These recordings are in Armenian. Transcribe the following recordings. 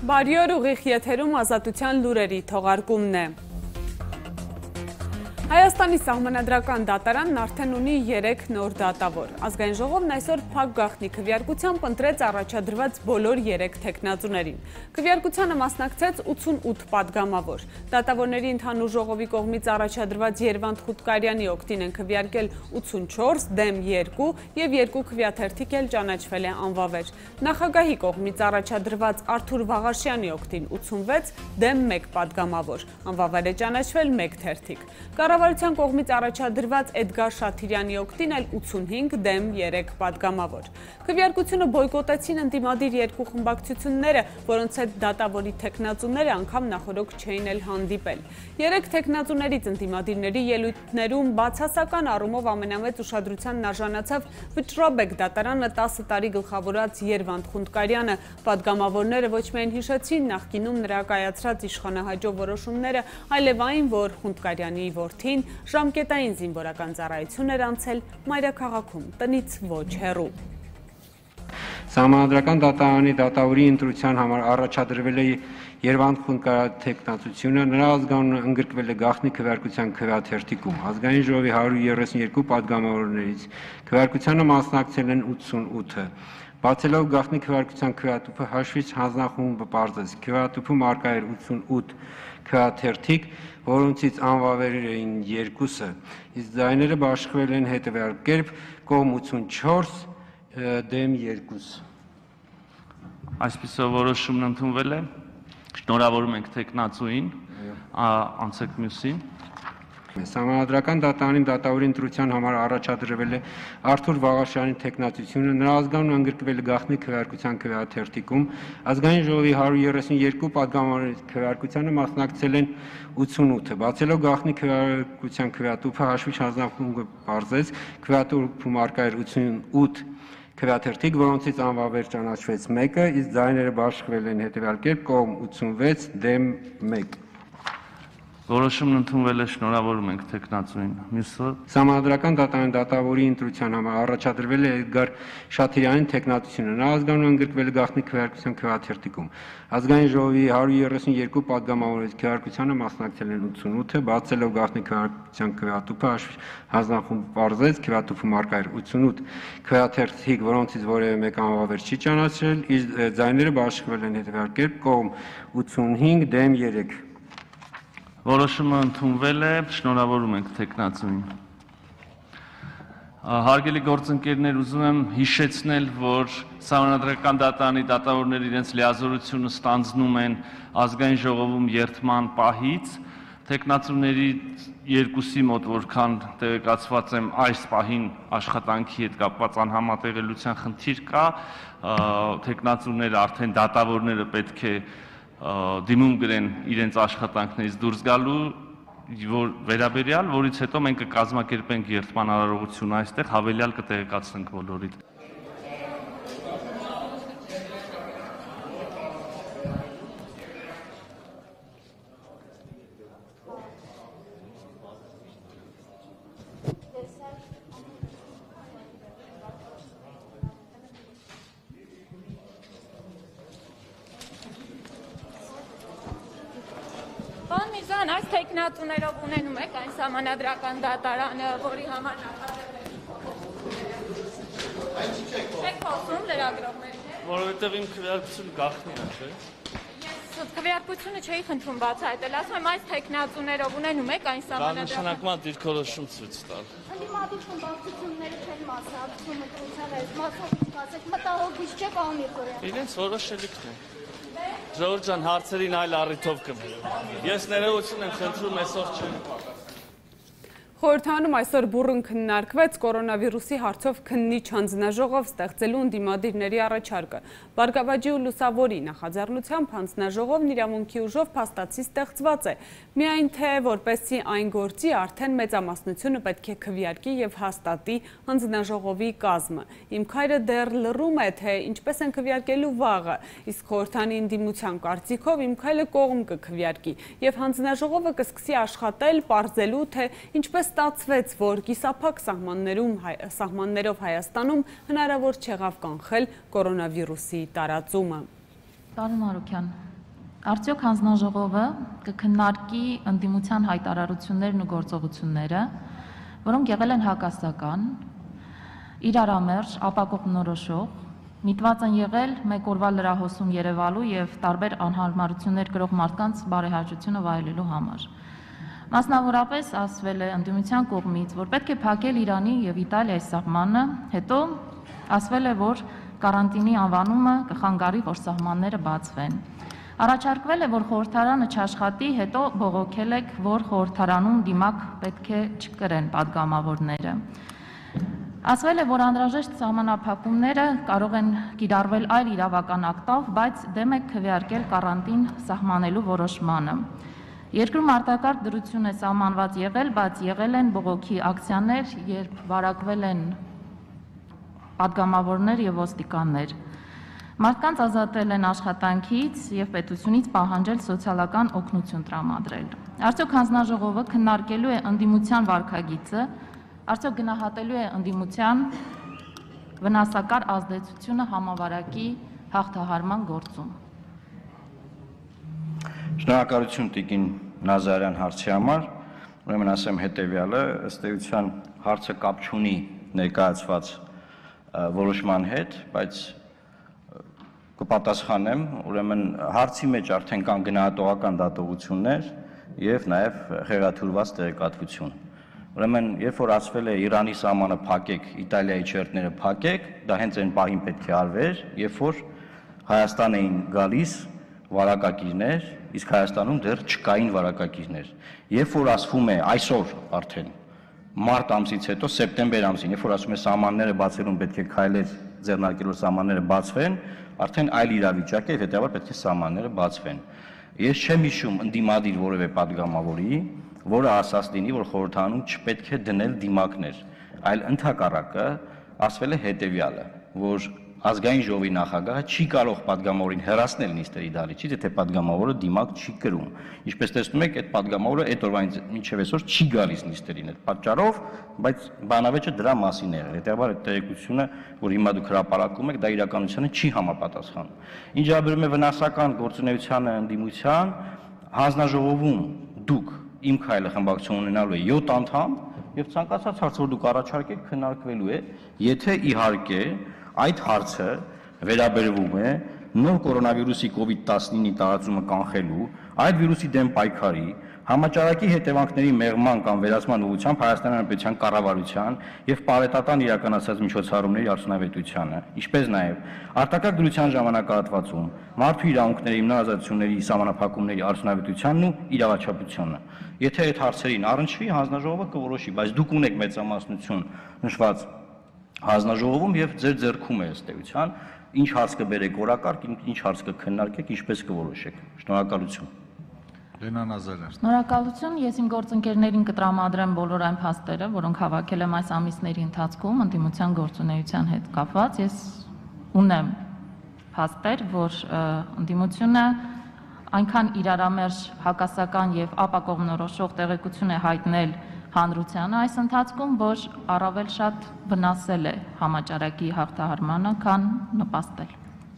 Բարի օր, ուղիղ եթերում Ազատության լուրերի թողարկումն է։ Հայաստանի սահմանադրական դատարանն արդեն ունի 3 նոր դատավոր։ Ազգային ժողովն այսօր փակ գաղտնի քվեարկությամբ ընտրեց առաջադրված բոլոր 3 թեկնածուներին։ Քվեարկությանը մասնակցեց 88 падգամավոր։ Դատավորների ընդհանուր ժողովի կողմից առաջադրված Երվանդ Խուտկարյանի օգտին են քվեարկել 84, դեմ 2 եւ 2 քվեաթերթիկ էլ ճանաչվել է անվավեր։ Նախագահի կողմից առաջադրված Արթուր Վաղաշյանի օգտին 86, դեմ 1 падգամավոր։ Անվավեր է ճանաչվել 1 թերթիկ։ Կառավարության կողմից առաջադրված Էդգար Շաթիրյանի օգտին էլ 85, դեմ 3 падգամավոր։ Քվեարկությունը բոյկոտեցին ընդդիմադիր 2 խմբակցությունները, որոնց հետ դատավորի թեկնածուները անգամ նախօրոք չէին էլ հանդիպել։ 3 թեկնածուներից ընդդիմադիրների ելույթներում բացասական առումով ամենամեծ ուշադրությանն արժանացավ Վճռաբեկ դատարանը 10 տարի գլխավորած Երվանդ Խուտկարյանը։ Падգամավորները ոչ միայն հիշեցին նախկինում նրա կայացրած իշխանահաջող որոշումները, այլև այն, որ Խուտկարյանի որդին ժամկետային զինվորական ծառայություն էր անցել մայրաքաղաքում, տնից ոչ հեռու։ Սահմանադրական դատարանի դատավորի ընտրության համար առաջադրվել է Երվանդ Խուտկարյանի թեկնածությունը, նրա ազգանունը ընդգրկվել է գաղտնի քվեարկության քվեաթերթիկում։ Ազգային ժողովի 132 падգամավորներից քվեարկությանը մասնակցել են 88-ը։ Բացելով գաղտնի քվեարկության քվեատուփը հաշվից հանձնախումբը պարզեց, քվեատուփում առկա էր 88 քվեաթերթիկ, որոնցից անվավերեր էին 2-ը, իսկ ձայները բաշխվել են հետևյալ կերպ՝ կողմ 84, դեմ 2։ Այսպիսով որոշումն ընդունվել է։ Շնորհավորում ենք թեկնածուին, անցեք մյուսին։ Սահմանադրական դատարանի դատավորի ընտրության համար առաջադրվել է Արթուր Վաղաշյանի թեկնածությունը, նրա ազգանունը ընդգրկվել է գաղտնի քվեարկության քվեաթերթիկում։ Ազգային ժողովի 132 падգամավորներից քվեարկությանը մասնակցել են 88-ը։ Բացելով գաղտնի քվեարկության քվեատուփը հաշվիչ հանձնախումբը պարզեց, քվեատուփում առկա էր 88 քվեաթերթիկ, որոնցից անվավեր ճանաչվեց 1-ը, իսկ ձայները բաշխվել են հետևյալ կերպ՝ կողմ 86, դեմ 1։ Որոշումն ընդունվել է, շնորհավորում ենք թեկնածուին։ Մյուսը Սահմանադրական դատարանի դատավորի ընտրության համար առաջադրվել է Էդգար Շաթիրյանի թեկնածությունը, նրա ազգանունը ընդգրկվել է գաղտնի քվեարկության քվեաթերթիկում։ Ազգային ժողովի 132 падգամավորներից քվեարկությանը մասնակցել են 88-ը, բացելով գաղտնի քվեարկության քվեատուփը հանձնախումբը պարզեց, քվեատուփում առկա էր 88 քվեաթերթիկ, որոնցից որևէ մեկ անվավեր չի ճանաչվել, իսկ ձայները բաշխվել են հետևյալ կերպ՝ կողմ 85, դեմ 3։ Որոշումը ընդունվել է, շնորհավորում ենք թեկնածուին։ Հարգելի գործընկերներ, ուզում եմ հիշեցնել, որ Սահմանադրական դատարանի դատավորները իրենց լիազորությունը ստանձնում են ազգային ժողովում երդման պահից։ Թեկնածուների 2-ի մոտ, որքան տեղեկացված եմ, այս պահին աշխատանքի հետ կապված անհամատեղելիության խնդիր կա, թեկնածուները արդեն դատավորները պետք է դիմում գրեն իրենց աշխատանքներից դուրս գալու վերաբերյալ, որից հետո մենք կկազմակերպենք երդման արարողություն այստեղ, հավելյալ կտեղեկացնենք բոլորիդ։ Այս թեկնածուներով ունենում եք այն սահմանադրական դատարանը, որի համար եք խոսում լրագրողների հետ։ Որովհետև իմ քվեարկությունը գաղտնի է, չէ՞։ Ես քվեարկությունը չէի խնդրում բացահայտել, ասում եմ այս թեկնածուներով ունենում եք այն սահմանադրական։ Դա նշանակում է դիրքորոշում ցույց տալ։ Ընդդիմադիր խմբակցությունները չեն մասնակցում ընտրությանը, մասնակից ասեք, մտահոգիչ չէ, պարոն Երգորյան։ Իրենց որոշելիքն է։ Ժողովուրդ ջան, հարցերին այլ առիթով կմերեմ։ Ես ներողություն եմ խնդրում, այսօր չեմ պատասխան։ Խորհրդանում այսօր բուռն քննարկվեց կորոնավիրուսի հարցով քննիչ հանձնաժողով ստեղծելու ընդդիմադիրների առաջարկը։ Բարգավաճի ու լուսավորի նախաձեռնությամբ հանձնաժողովն իրավունքի ուժով փաստացի ստեղծված է։ Միայն թե որպեսզի այն գործի, արդեն մեծամասնությունը պետք է քվեարկի եւ հաստատի հանձնաժողովի կազմը։ Իմ քայլը դեռ լռում է, թե ինչպես են քվեարկելու վաղը, իսկ խորհրդանի ընդդիմության կարծիքով իմ քայլը կողմ կքվեարկի եւ հանձնաժողովը կսկսի աշխատել, պարզելու, թե ինչպես ստացվեց, որ կիսափակ սահմաններով Հայաստանում հնարավոր չեղավ կանխել կորոնավիրուսի տարածումը։ Պարոն Մարուքյան, Արդյոք հանձնաժողովը կքննարկի ընդդիմության հայտարարություններն ու գործողությունները, որոնք եղել են հակասական, իրարամերժ, ապակողմնորոշող, միտված են եղել մեկ օրվա լրահոսում երևալու եւ տարբեր անհարմարություններ կրող մարդկանց բարեհաճությունը վայելելու համար։ Մասնավորապես ասվել է ընդդիմության կողմից, որ պետք է փակել Իրանի եւ Իտալիայի սահմանը, հետո ասվել է, որ կարանտինի անվանումը կխանգարի, որ սահմանները բացվեն։ Առաջարկվել է, որ խորհրդարանը չաշխատի, հետո բողոքել եք, որ խորհրդարանում դիմակ պետք է չկրեն падգամավորները։ Ասվել է, որ անհրաժեշտ սահմանափակումները կարող են կիրառվել այլ իրավական ակտով, բայց դեմ եք քվեարկել կարանտին սահմանելու որոշմանը։ Երկրում արտակարգ դրություն է սահմանված եղել, բայց եղել են բողոքի ակցիաներ, երբ վարակվել են падգամավորներ եւ ոստիկաններ։ Մարդկանց ազատել են աշխատանքից եւ պետությունից պահանջել սոցիալական օգնություն տրամադրել։ Արդյոք հանձնաժողովը քննարկելու է ընդդիմության վարքագիծը, արդյոք գնահատելու է ընդդիմության վնասակար ազդեցությունը համավարակի հաղթահարման գործում։ Շնորհակալություն Տիկին Նազարյան հարցի համար, ուրեմն ասեմ հետևյալը, ըստ էության հարցը կապ չունի ներկայացված որոշման հետ, բայց կպատասխանեմ, ուրեմն հարցի մեջ արդեն կան գնահատողական դատողություններ եւ նաեւ խեղաթյուրված տեղեկատվություն։ Ուրեմն երբ որ ասվել է Իրանի սահմանը փակեք, Իտալիայի չերտները փակեք, դա հենց այն պահին պետք է արվեր, երբ որ Հայաստան էին գալիս վարակակիրներ, իսկ Հայաստանում դեռ չկային վարակակիրներ։ Երբ որ ասվում է այսօր արդեն մարտ ամսից հետո սեպտեմբեր ամսին, երբ որ ասում է սահմանները բացելուն պետք է քայլեր ձեռնարկել, որ սահմանները բացվեն, արդեն այլ իրավիճակ է, հետեւաբար պետք է սահմանները բացվեն։ Ես չեմ հիշում ընդդիմադիր որևէ падգամավորի, որը ասած լինի, որ խորհրդարանում չպետք է դնել դիմակներ, այլ ընդհակառակը ասվել է հետեւյալը, որ ազգային ժողովի նախագահը չի կարող падգամավորին հեռացնել նիստերի դահլիճից, եթե падգամավորը դիմակ չի կրում։ Ինչպես տեսնում եք, այդ падգամավորը այդ օրվանից մինչև այսօր չի գալիս նիստերին այդ պատճառով, բայց բանավեճը դրա մասին է եղել։ Հետեւաբար այդ տեղեկությունը, որ հիմա դուք հրապարակում եք, դա իրականությանը չի համապատասխանում։ Ինչ վերաբերում է վնասական գործունեությանը ընդդիմության, հանձնաժողովում դուք իմ քայլը խմբակցություն ունենալու է 7 անդամ եւ ցանկացած հարց, որ դուք առաջարկեք, քննարկվելու է, եթե իհարկե այդ հարցը վերաբերվում է նոր կորոնավիրուսի COVID-19-ի տարածումը կանխելու, այդ վիրուսի դեմ պայքարի, համաճարակի հետևանքների մեղման կամ վերացման ուղղությամբ Հայաստանի Հանրապետության կառավարության եւ պարետատան իրականացած միջոցառումների արդյունավետությանը, ինչպես նաեւ արտակարգ դրության ժամանակահատվածում մարդու իրավունքների հիմնական ազատությունների սահմանափակումների արդյունավետությանն ու իրավաչափությունը։ Եթե այդ հարցերին առնչվի, հանձնաժողովը կորոշի, բայց դուք ունեք մեծամասնություն նշված հանձնաժողովում եւ ձեր ձեռքում է ըստ էության, ինչ հարց կբերեք օրակարգ, ինչ հարց կքննարկեք, ինչպես կորոշեք։ Շնորհակալություն։ Լենա Նազարյան։ Շնորհակալություն, ես իմ գործընկերներին կտրամադրեմ բոլոր այն փաստերը, որոնք հավաքել եմ այս ամիսների ընթացքում ընդդիմության գործունեության հետ կապված։ Ես ունեմ փաստեր, որ ընդդիմությունը այնքան իրարամերժ հակասական եւ ապակողմնորոշող տեղեկություն է հայտնել հանրությանը այս ընթացքում, որ առավել շատ վնասել է համաճարակի հաղթահարմանը, քան նպաստել։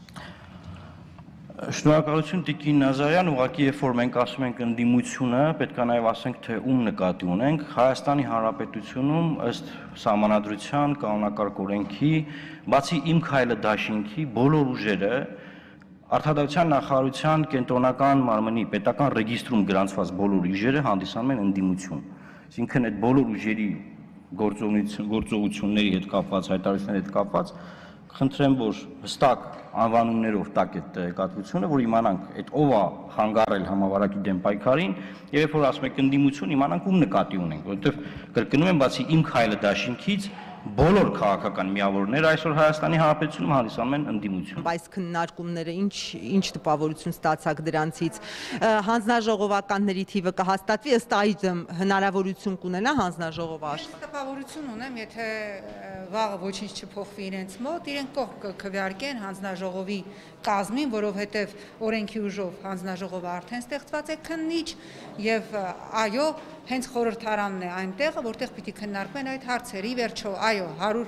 Շնորհակալություն Տիկին Նազարյան, ուղղակի երբ որ մենք ասում ենք ընդդիմությունը, պետք է նաև ասենք, թե ում նկատի ունենք։ Հայաստանի Հանրապետությունում ըստ Սահմանադրության, կանոնակարգ օրենքի, բացի իմ քայլը դաշինքի, բոլոր ուժերը Արտադրության նախարարության կենտրոնական մարմնի պետական ռեգիստրում գրանցված բոլոր ուժերը հանդիսանում են ընդդիմություն։ Այսինքն այդ բոլոր ուժերի գործողությունների հետ կապված, հայտարարությունների հետ կապված, խնդրեմ, որ հստակ անվանումներով տակ այդ տեղեկատվությունը, որ իմանանք այդ ով է խանգարել համավարակի դեմ պայքարին, եւ երբ որ ասում եք ընդդիմություն, իմանանք ում նկատի ունենք, որովհետեւ կրկնում եմ, բացի իմ քայլը դաշինքից բոլոր քաղաքական միավորները այսօր Հայաստանի Հանրապետությունում հանդիսանում են ընդդիմություն։ Այս քննարկումները ինչ տպավորություն ստացաք դրանցից, հանձնաժողովականների թիվը կհաստատվի, ըստ այդմ հնարավորություն կունենա հանձնաժողովը աշխատել։ Տպավորություն ունեմ, եթե վաղը ոչինչ չփոխվի իրենց մոտ, իրենք կողք կքվեարկեն հանձնաժողովի կազմին, որովհետև օրենքի ուժով հանձնաժողովը արդեն ստեղծված է քննիչ եւ այո, հենց խորհրդարանն է այն տեղը, որտեղ պիտի քննարկվեն այդ հարցերը, վերջո, այո,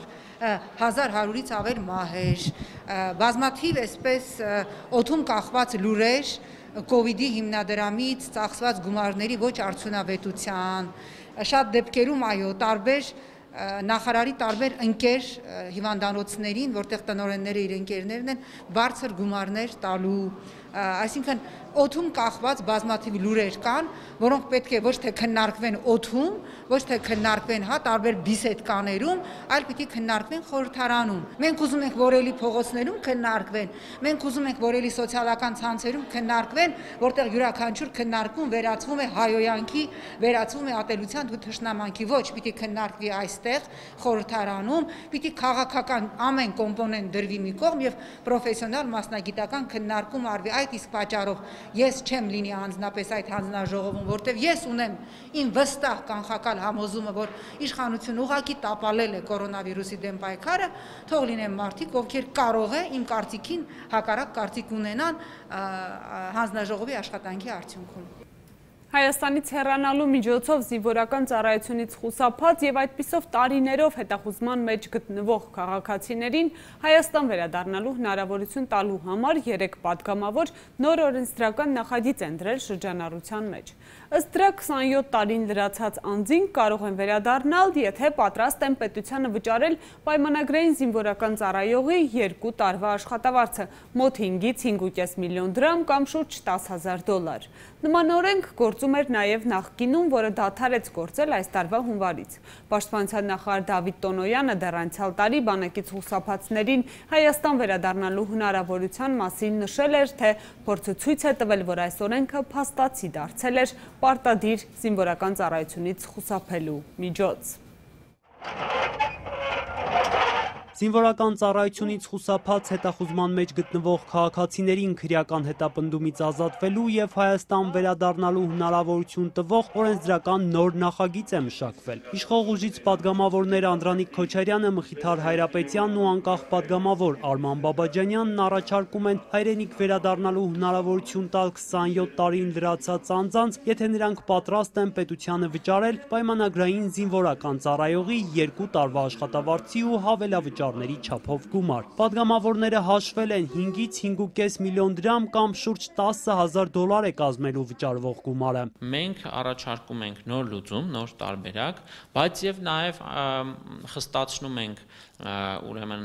1100-ից ավել մահեր, բազմաթիվ այսպես օդում կախված լուրեր, կովիդի հիմնադրամից ծախսված գումարների ոչ արդյունավետության, շատ դեպքերում այո, տարբեր նախարարի տարբեր ընկեր հիվանդանոցներին, որտեղ տնօրենները իր ընկերներն են, բարձր գումարներ տալու, այսինքն օդում կախված բազմաթիվ լուրեր կան, որոնք պետք է ոչ թե քննարկվեն օդում, ոչ թե քննարկվեն տարբեր բիսեդկաներում, այլ պիտի քննարկվեն խորհրդարանում։ Մենք ուզում ենք, որ էլի փողոցներում քննարկվեն, մենք ուզում ենք, որ էլի սոցիալական ցանցերում քննարկվեն, որտեղ յուրաքանչյուր քննարկում վերածվում է հայոյանքի, վերածվում է ատելության ու թշնամանքի, ոչ, պիտի քննարկվի այստեղ խորհրդարանում, պիտի քաղաքական ամեն կոմպոնենտ դրվի մի կողմ եւ պրոֆեսիոնալ մասնագիտական քննարկում արվի։ Այդ իսկ պատճառով ես չեմ լինի անձնապես այդ հանձնաժողովում, որտեղ ես ունեմ իմ վստահ կանխակալ համոզումը, որ իշխանությունը ուղղակի տապալել է կորոնավիրուսի դեմ պայքարը, թող լինեն մարդիկ, ովքեր կարող է իմ կարծիքին հակառակ կարծիք ունենան հանձնաժողովի աշխատանքի արդյունքում։ Հայաստանից հեռանալու միջոցով զինվորական ծառայությունից խուսափած եւ այդպիսով տարիներով հետախուզման մեջ գտնվող քաղաքացիներին Հայաստան վերադառնալու հնարավորություն տալու համար 3 պատգամավոր նոր օրենսդրական նախագիծ են դրել շրջանառության մեջ։ Ըստ դրա 27 տարին լրացած անձին կարող են վերադառնալ, եթե պատրաստ են պետությանը վճարել պայմանագրային զինվորական ծառայողի 2 տարվա աշխատավարձը, մոտ 5-ից 5.5 միլիոն դրամ կամ շուրջ $10,000։ Նման օրենք գործում էր նաև նախկինում, որը դադարեց գործել այս տարվա հունվարից։ Պաշտպանության նախարար Դավիթ Տոնոյանը դեռ անցյալ տարի բանակից խուսափածներին Հայաստան վերադառնալու հնարավորության մասին նշել էր, թե փորձը ցույց է տվել, որ այս օրենքը փաստացի դարձել էր պարտադիր զինվորական ծառայությունից խուսափելու միջոց։ Զինվորական ծառայությունից խուսափած հետախուզման մեջ գտնվող քաղաքացիներին քրեական հետապնդումից ազատվելու եւ Հայաստան վերադառնալու հնարավորություն տվող օրենսդրական նոր նախագիծ է մշակվել։ Իշխող ուժից պատգամավորներ Անդրանիկ Քոչարյանը, Մխիթար Հայրապետյանն ու անկախ պատգամավոր Արման Բաբաջանյանն առաջարկում են հայրենիք վերադառնալու հնարավորություն տալ 27 տարին լրացած անձանց, եթե նրանք պատրաստ են պետությանը վճարել պայմանագրային զինվորական ծառայողի 2 տարվա աշխատավարձի ու հավելավճար չափով գումար։ Պատգամավորները հաշվել են 5-ից 5.5 միլիոն դրամ կամ շուրջ $10,000 է կազմելու վճարվող գումարը։ Մենք առաջարկում ենք նոր լուծում, նոր տարբերակ, բայց եւ նաեւ խստացնում ենք ուրեմն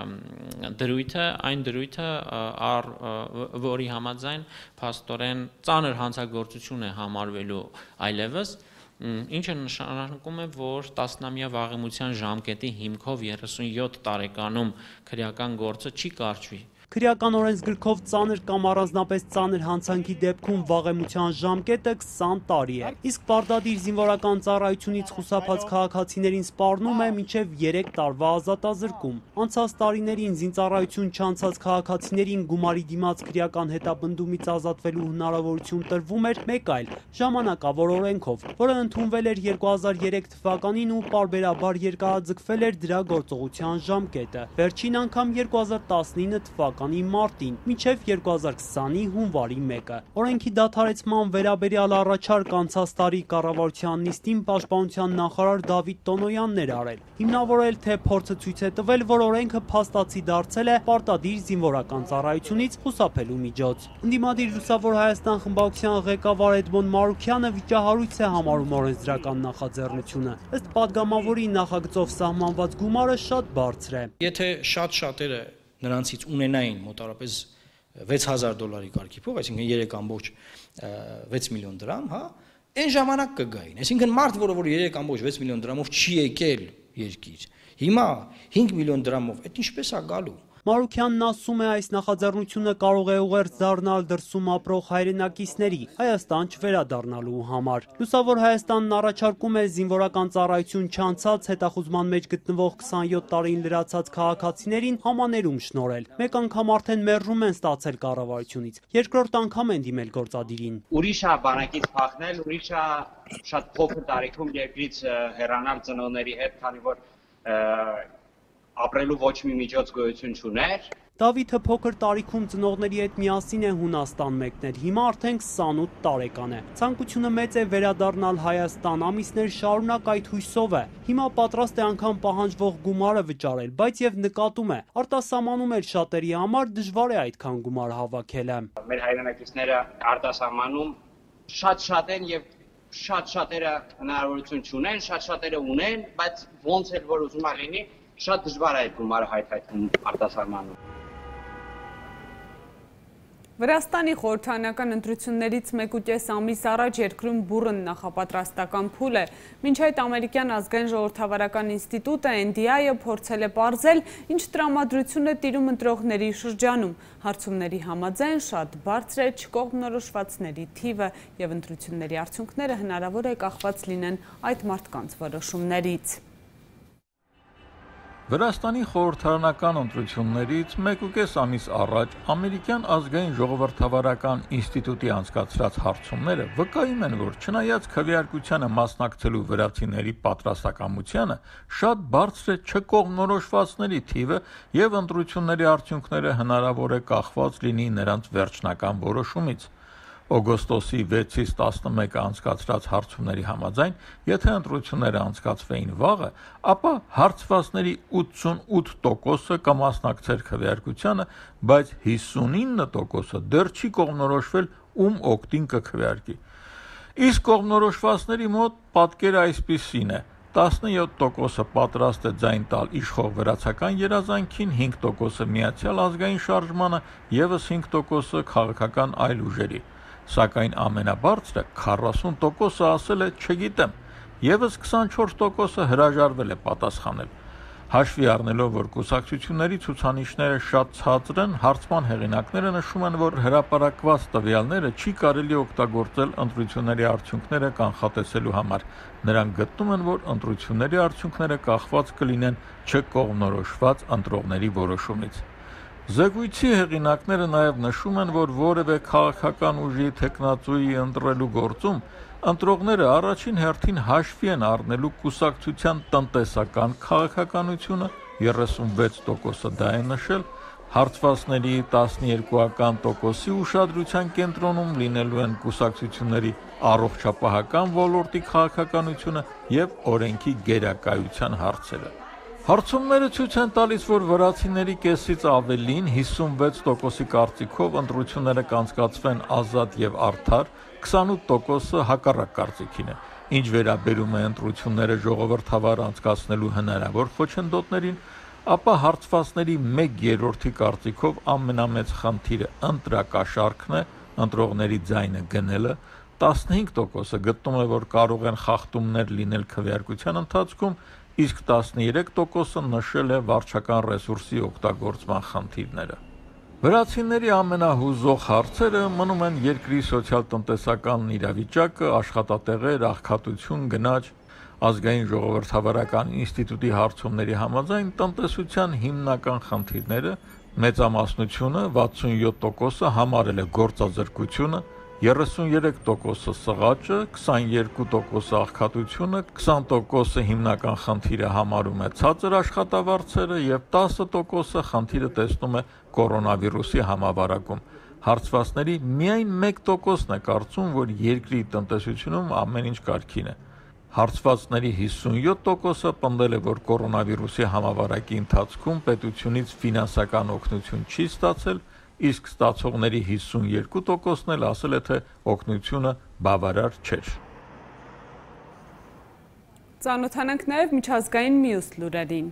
այն դրույթը, որի համաձայն փաստորեն ծանր հանցագործություն է համարվելու այլևս, ինչը նշանակում է, որ 10-ամյա վաղեմության ժամկետի հիմքով 37 տարեկանում քրեական գործը չի կարճվի։ Քրեական օրենսգրքով ծանր կամ առանձնապես ծանր հանցանքի դեպքում վաղեմության ժամկետը 20 տարի է, իսկ պարտադիր զինվորական ծառայությունից խուսափած քաղաքացիներին սպառնում է մինչև 3 տարվա ազատազրկում։ Անցած տարիներին զինծառայություն չանցած քաղաքացիներին գումարի դիմաց քրեական հետապնդումից ազատվելու հնարավորություն տրվում էր մեկ այլ ժամանակավոր օրենքով, որը ընդունվել էր 2003 թվականին ու պարբերաբար երկարաձգվել էր դրա գործողության ժամկետը։ Վերջին անգամ 2019 թվականի մարտին, մինչև 2020-ի հունվարի 1-ը։ Օրենքի դադարեցման վերաբերյալ առաջարկ անցած տարի կառավարության նիստին պաշտպանության նախարար Դավիթ Տոնոյանն էր արել, հիմնավորել, թե փորձը ցույց է տվել, որ օրենքը փաստացի դարձել է պարտադիր զինվորական ծառայությունից խուսափելու միջոց։ Ընդդիմադիր Լուսավոր Հայաստան խմբակցության ղեկավար Էդմոն Մարուքյանը վիճահարույց է համարում օրենսդրական նախաձեռնությունը։ Ըստ պատգամավորի նախագծով սահմանված գումարը շատ բարձր է։ Եթե շատերը նրանցից ունենային մոտավորապես $6,000 կարգի փող, այսինքն 3.6 միլիոն դրամ, այն ժամանակ կգային։ Այսինքն մարդ, որը 3.6 միլիոն դրամով չի եկել երկիր, հիմա 5 միլիոն դրամով, այդ ինչպես է գալու։ Մարուքյանն ասում է, այս նախաձեռնությունը կարող է ուղերձ դառնալ դրսում ապրող հայրենակիցների Հայաստան չվերադառնալու համար։ Լուսավոր Հայաստանն առաջարկում է զինվորական ծառայություն չանցած հետախուզման մեջ գտնվող 27 տարին լրացած քաղաքացիներին համաներում շնորհել։ Մեկ անգամ արդեն մերժում են ստացել կառավարությունից, երկրորդ անգամ են դիմել գործադիրին։ Ուրիշ է բանակից փախնել, ուրիշ է շատ փոքր տարիքում երկրից հեռանալ ծնողների հետ, քանի որ ապրելու ոչ մի միջոց գոյություն չուներ։ Դավիթը փոքր տարիքում ծնողների հետ միասին է Հունաստան մեկնել, հիմա արդեն 28 տարեկան է։ Ցանկությունը մեծ է վերադառնալ Հայաստան, ամիսներ շարունակ այդ հույսով է։ Հիմա պատրաստ է անգամ պահանջվող գումարը վճարել, բայց եւ նկատում է, արտասահմանում էր շատերի համար դժվար է այդքան գումար հավաքելը։ Մեր հայրենակիցները արտասահմանում շատ են եւ շատ-շատերը հնարավորություն չունեն, շատ-շատերը ունեն, բայց ոնց էլ որ ուզում է լինի, շատ դժվար է այդ գումարը հայթայթում արտասահմանում։ Վրաստանի խորհրդարանական ընտրություններից 1.5 ամիս առաջ երկրում բուռն նախապատրաստական փուլ է։ Մինչ այդ ամերիկյան ազգային ժողովրդավարական ինստիտուտը NDI-ը փորձել է պարզել, ինչ տրամադրություն է տիրում ընտրողների շրջանում։ Հարցումների համաձայն շատ բարձր է չկողմնորոշվածների թիվը եւ ընտրությունների արդյունքները հնարավոր է կախված լինեն այդ մարդկանց որոշումներից։ Վրաստանի խորհրդարանական ընտրություններից 1.5 ամիս առաջ ամերիկյան ազգային ժողովրդավարական ինստիտուտի անցկացրած հարցումները վկայում են, որ չնայած քվեարկությանը մասնակցելու վրացիների պատրաստակամությանը, շատ բարձր է չկողմնորոշվածների թիվը եւ ընտրությունների արդյունքները հնարավոր է կախված լինի նրանց վերջնական որոշումից։ Օգոստոսի 6-ից 11-ը անցկացրած հարցումների համաձայն, եթե ընտրությունները անցկացվեին վաղը, ապա հարցվածների 88%-ը կմասնակցեր քվեարկությանը, բայց 59%-ը դեռ չի կողմնորոշվել ում օգտին կքվեարկի։ Իսկ կողմնորոշվածների մոտ պատկերը այսպիսին է. 17%-ը պատրաստ է ձայն տալ իշխող վրացական երազանքին, 5%-ը միացյալ ազգային շարժմանը, ևս 5%-ը քաղաքական այլ ուժերի։ Սակայն ամենաբարձրը 40%-ը ասել է չգիտեմ, ևս 24%-ը հրաժարվել է պատասխանել։ Հաշվի առնելով, որ կուսակցությունների ցուցանիշները շատ ցածր են, հարցման հեղինակները նշում են, որ հրապարակված տվյալները չի կարելի օգտագործել ընտրությունների արդյունքները կանխատեսելու համար։ Նրանք գտնում են, որ ընտրությունների արդյունքները կախված կլինեն չկողմնորոշված ընտրողների որոշումից։ Զեկույցի հեղինակները նաև նշում են, որ որևէ քաղաքական ուժի թեկնածուի ընտրելու գործում ընտրողները առաջին հերթին հաշվի են առնելու կուսակցության տնտեսական քաղաքականությունը, 36%-ը դա է նշել, հարցվածների 12% ուշադրության կենտրոնում լինելու են կուսակցությունների առողջապահական ոլորտի քաղաքականությունը եւ օրենքի գերակայության հարցերը։ Հարցումները ցույց են տալիս, որ վրացիների կեսից ավելին 56%-ի կարծիքով ընտրությունները կանցկացվեն ազատ եւ արդար, 28%-ը հակառակ կարծիքին է։ Ինչ վերաբերում է ընտրությունները ժողովրդավար անցկացնելու հնարավոր խոչընդոտներին, ապա հարցվածների 1/3-ի կարծիքով ամենամեծ խնդիրը ընտրակաշառքն է, ընտրողների ձայնը գնելը, 15%-ը գտնում է, որ կարող են խախտումներ լինել քվեարկության ընթացքում, իսկ 13%-ը նշել է վարչական ռեսուրսի օգտագործման խնդիրները։ Վրացիների ամենահուզող հարցերը մնում են երկրի սոցիալ-տնտեսական իրավիճակը, աշխատատեղեր, աղքատություն, գնաճ։ Ազգային ժողովրդավարական ինստիտուտի հարցումների համաձայն տնտեսության հիմնական խնդիրները մեծամասնությունը 67%-ը համարել է գործազրկությունը, 33%-ը սղաճը, 22%-ը աղքատությունը, 20%-ը հիմնական խնդիրը համարում է ցածր աշխատավարձերը եւ 10%-ը խնդիրը տեսնում է կորոնավիրուսի համավարակում։ Հարցվածների միայն 1%-ն է կարծում, որ երկրի տնտեսությունում ամեն ինչ կարգին է։ Հարցվածների 57%-ը պնդել է, որ կորոնավիրուսի համավարակի ընթացքում պետությունից ֆինանսական օգնություն չի ստացել, իսկ ստացողների 52%-ն էլ ասել է, թե օգնությունը բավարար չէր։ Ծանոթանանք նաև միջազգային մյուս լուրերին։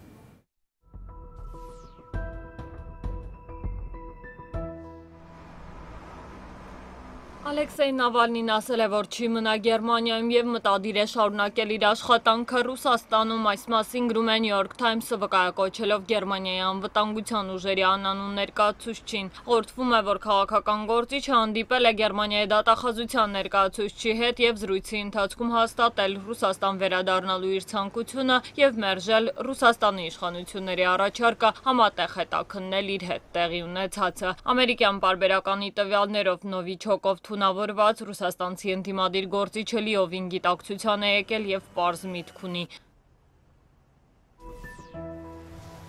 Ալեքսեյ Նավալնին ասել է, որ չի մնա Գերմանիայում եւ մտադիր է շարունակել իր աշխատանքը Ռուսաստանում, այս մասին գրում է New York Times-ը վկայակոչելով Գերմանիայի անվտանգության ուժերի անանուն ներկայացուցչին։ Խորհրդվում է, որ քաղաքական գործիչը հանդիպել է Գերմանիայի դատախազության ներկայացուցչի հետ եւ զրույցի ընթացքում հաստատել Ռուսաստան վերադառնալու իր ցանկությունը եւ մերժել Ռուսաստանի իշխանությունների առաջարկը համատեղ հետաքննել իր հետ տեղի ունեցածը։ Ամերիկյան պարբերականի տվյալներով Նովիչոկով թունավորված ռուսաստանցի ընդդիմադիր գործիչը լիովին գիտակցության է եկել եւ պարզ միտք ունի։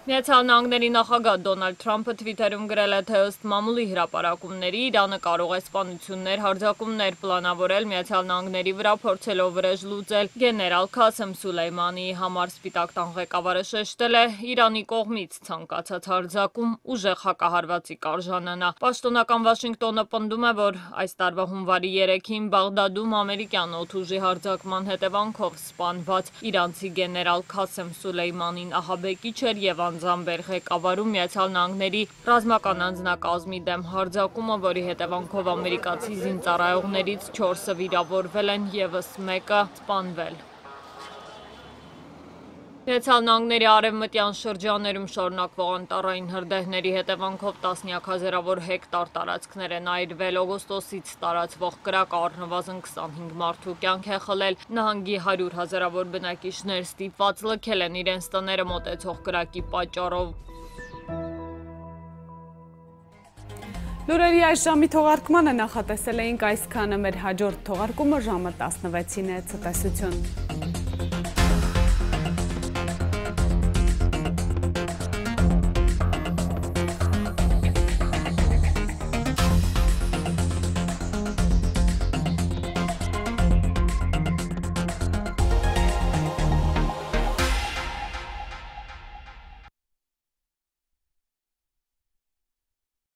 Միացյալ Նահանգների նախագահ Դոնալդ Թրամփը Թվիթերում գրել է, թե ըստ մամուլի հրապարակումների Իրանը կարող է սպանություններ, հարձակումներ պլանավորել Միացյալ Նահանգների վրա, փորձելով վրեժ լուծել գեներալ Քասեմ Սուլեյմանիի համար։ Սպիտակ տան ղեկավարը շեշտել է, Իրանի կողմից ցանկացած հարձակում ուժեղ հակահարվածի կարժանանա։ Պաշտոնական Վաշինգտոնը պնդում է, որ այս տարվա հունվարի 3-ին Բաղդադում ամերիկյան օդուժի հարձակման հետևանքով սպանված իրանցի գեներալ Քասեմ Սուլեյմանին ահաբեկիչ էր եւ անձամբ էր ղեկավարում Միացյալ Նահանգների ռազմական անձնակազմի դեմ հարձակումը, որի հետևանքով ամերիկացի զինծառայողներից 4-ը վիրավորվել են, ևս 1-ը սպանվել։ Միացյալ Նահանգների արևմտյան շրջաններում շարունակվող անտառային հրդեհների հետևանքով տասնյակ հազարավոր հեկտար տարածքներ են այրվել, օգոստոսից տարածվող կրակը առնվազն 25 մարդու կյանք է խլել, նահանգի 100 հազարավոր բնակիչներ ստիպված լքել են իրենց տները մոտեցող կրակի պատճառով։ Լուրերի այս ժամի թողարկմանը նախատեսել էինք այսքանը, մեր հաջորդ թողարկումը ժամը 16-ին է, ցտեսություն։